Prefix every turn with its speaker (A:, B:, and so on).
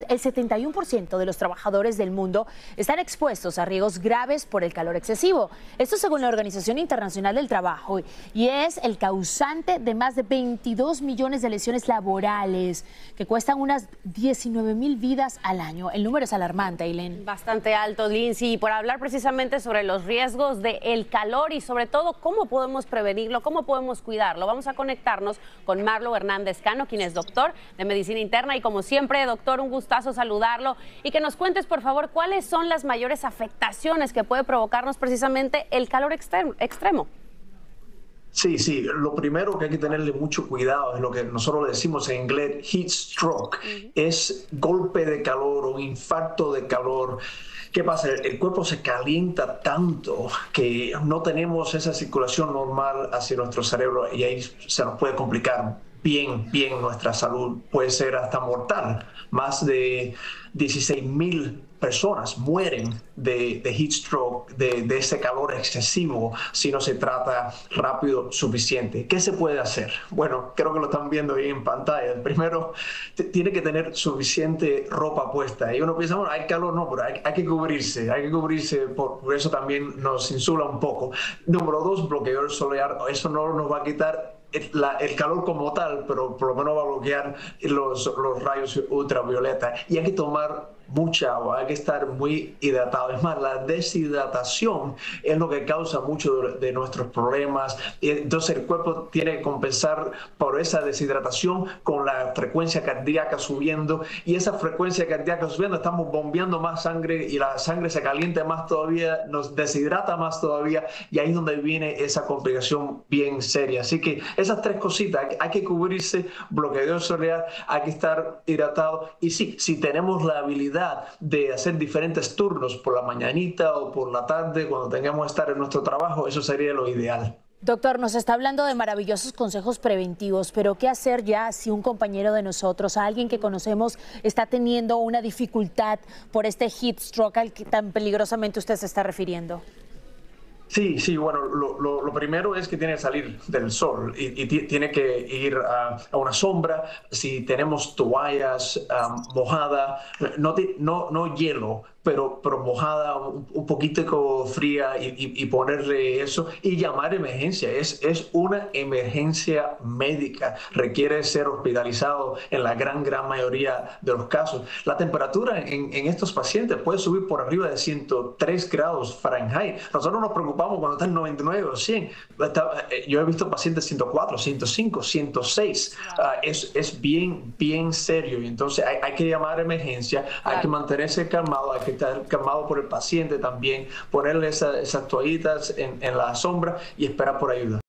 A: el 71% de los trabajadores del mundo están expuestos a riesgos graves por el calor excesivo. Esto según la Organización Internacional del Trabajo, y es el causante de más de 22 millones de lesiones laborales que cuestan unas 19,000 vidas al año. El número es alarmante, Ailén.
B: Bastante alto, Lindsay. Y por hablar precisamente sobre los riesgos del calor y sobre todo cómo podemos prevenirlo, cómo podemos cuidarlo, vamos a conectarnos con Marlo Hernández Cano, quien es doctor de Medicina Interna. Y como siempre, doctor, un gustazo saludarlo y que nos cuentes, por favor, cuáles son las mayores afectaciones que puede provocarnos precisamente el calor extremo.
C: Sí, lo primero que hay que tenerle mucho cuidado es lo que nosotros le decimos en inglés heat stroke, es golpe de calor o infarto de calor. ¿Qué pasa? El cuerpo se calienta tanto que no tenemos esa circulación normal hacia nuestro cerebro y ahí se nos puede complicar bien nuestra salud, puede ser hasta mortal. Más de 16,000 personas mueren de heat stroke, de ese calor excesivo, si no se trata rápido suficiente. ¿Qué se puede hacer? Bueno, creo que lo están viendo ahí en pantalla. Primero, tiene que tener suficiente ropa puesta. Y uno piensa, bueno, hay calor, no, pero hay que cubrirse, por eso también nos insula un poco. Número 2, bloqueador solar. Eso no nos va a quitar el calor como tal, pero por lo menos va a bloquear los rayos ultravioleta. Y hay que tomar mucha agua, hay que estar muy hidratado. Es más, la deshidratación es lo que causa muchos de nuestros problemas. Entonces el cuerpo tiene que compensar por esa deshidratación con la frecuencia cardíaca subiendo, y esa frecuencia cardíaca subiendo estamos bombeando más sangre y la sangre se calienta más todavía, nos deshidrata más todavía, y ahí es donde viene esa complicación bien seria. Así que esas tres cositas, hay que cubrirse, bloqueador solar, hay que estar hidratado, y sí, si tenemos la habilidad de hacer diferentes turnos por la mañanita o por la tarde cuando tengamos que estar en nuestro trabajo, eso sería lo ideal.
A: Doctor, nos está hablando de maravillosos consejos preventivos, pero ¿qué hacer ya si un compañero de nosotros, alguien que conocemos, está teniendo una dificultad por este heat stroke al que tan peligrosamente usted se está refiriendo?
C: Sí, bueno, lo primero es que tiene que salir del sol y tiene que ir a una sombra. Si tenemos toallas mojadas, no hielo, pero mojada, un poquito fría, y ponerle eso y llamar a emergencia. Es una emergencia médica, requiere ser hospitalizado en la gran mayoría de los casos. La temperatura en estos pacientes puede subir por arriba de 103 grados Fahrenheit. Nosotros nos preocupamos cuando está en 99 o 100. Yo he visto pacientes 104, 105, 106. Es bien serio, y entonces hay que llamar a emergencia, hay que mantenerse calmado, hay que estar calmado por el paciente también, ponerle esas toallitas en la sombra y esperar por ayuda.